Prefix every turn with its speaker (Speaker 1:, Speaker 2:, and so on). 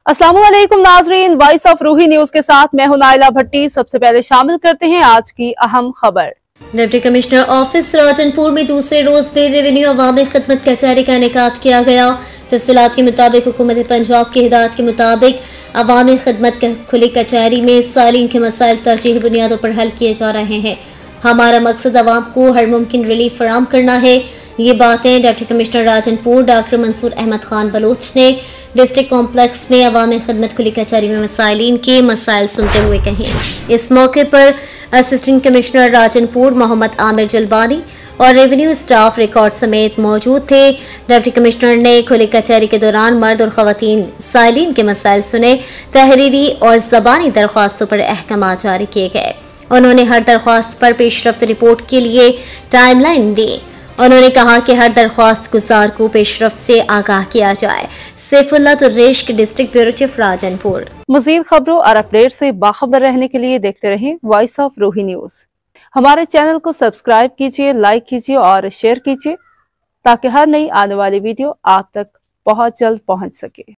Speaker 1: अस्सलामुअलैकुम नाजरीन, voice of Roohi news के साथ मैं हूं नाइला भट्टी। सबसे पहले शामिल करते हैं आज की अहम खबर।
Speaker 2: डिप्टी कमिश्नर ऑफिस राजनपुर में दूसरे रोज भी रेवेन्यू अवामी खिदमत कचहरी का इनेकाद किया गया। तफसीलात के मुताबिक हुकूमत पंजाब की हिदायत के मुताबिक अवामी खिदमत खुली कचहरी में सालीन के मसाइल तरजीही बुनियादों पर हल किए जा रहे हैं। हमारा मकसद अवाम को हर मुमकिन रिलीफ फराम करना है। ये बातें deputy commissioner Rajanpur doctor Mansoor Ahmed Khan Baloch ने डिस्ट्रिक्ट कॉम्प्लेक्स में अवामी खिदमत खुली कचहरी में मसाइलीन के मसाइल सुनते हुए कहीं। इस मौके पर असिस्टेंट कमिश्नर राजनपुर मोहम्मद आमिर जलबानी और रेवेन्यू स्टाफ रिकॉर्ड समेत मौजूद थे। डिप्टी कमिश्नर ने खुली कचहरी के दौरान मर्द और खवातीन साइलिन के मसाइल सुने। तहरीरी और ज़बानी दरख्वास्तों पर अहकाम जारी किए गए। उन्होंने हर दरख्वास्त पर पेशरफ्त रिपोर्ट के लिए टाइमलाइन दी। उन्होंने कहा कि हर दरख्वास्त गुजार को पेशरफ्त से आगाह किया जाए। सैफुल्लाह तुर्रेश के डिस्ट्रिक्ट ब्यूरो चीफ राजनपुर।
Speaker 1: मजीद खबरों और अपडेट से बाखबर रहने के लिए देखते रहें वॉइस ऑफ रूही न्यूज। हमारे चैनल को सब्सक्राइब कीजिए, लाइक कीजिए और शेयर कीजिए ताकि हर नई आने वाली वीडियो आप तक बहुत जल्द पहुंच सके।